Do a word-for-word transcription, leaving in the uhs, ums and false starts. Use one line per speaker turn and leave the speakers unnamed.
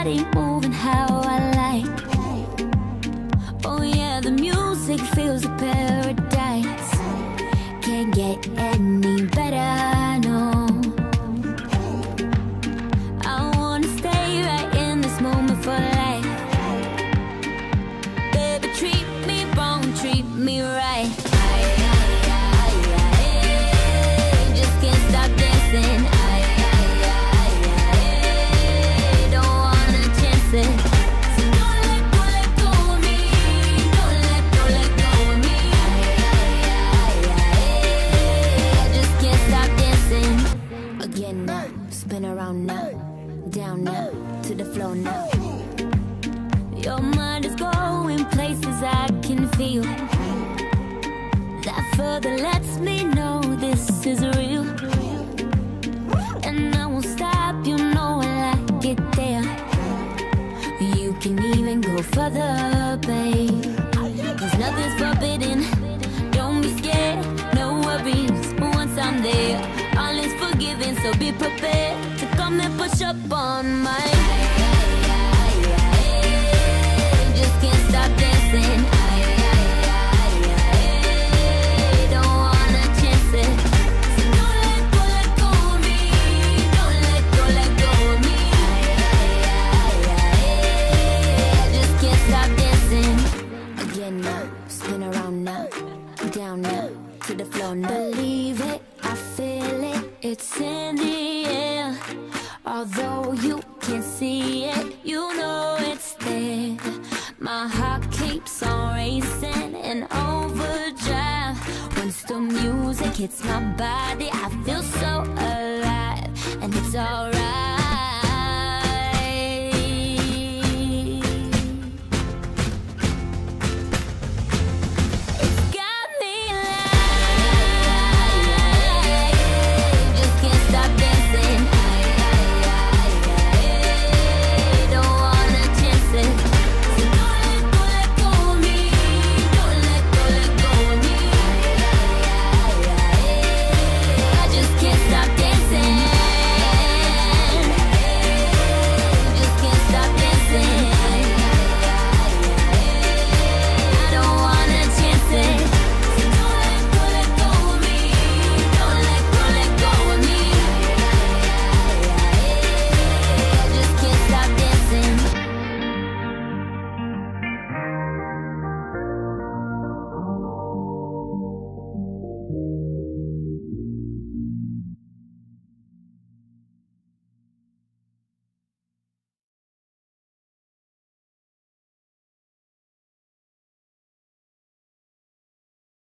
body moving how I like. Oh yeah, the music feels a paradise. Can't get any better, no. I wanna stay right in this moment for life. Baby, treat me wrong, treat me right. Just can't stop dancing. Don't wanna chance it. So don't let go, let go of me. Don't let go, let go of me. I just can't stop dancing. Again now, spin around now, down now, to the floor now. Your mind is going places I can feel. That further lets me know this is real. And I won't stop, you know I like it there. You can even go further, babe. Cause nothing's forbidden. Don't be scared, no worries. Once I'm there, all is forgiven. So be prepared to come and push up on my. Just can't stop dancing. Don't wanna chance it. So don't let go, let go of me. Don't let go, let go of me. I just can't stop dancing. Again now, spin around now, down now, to the floor now. Believe it, I feel it, it's in the air. Although you can't see it, you know it's there. My heart keeps on racing in overdrive. Once the music hits my body, I feel so alive. And it's alright.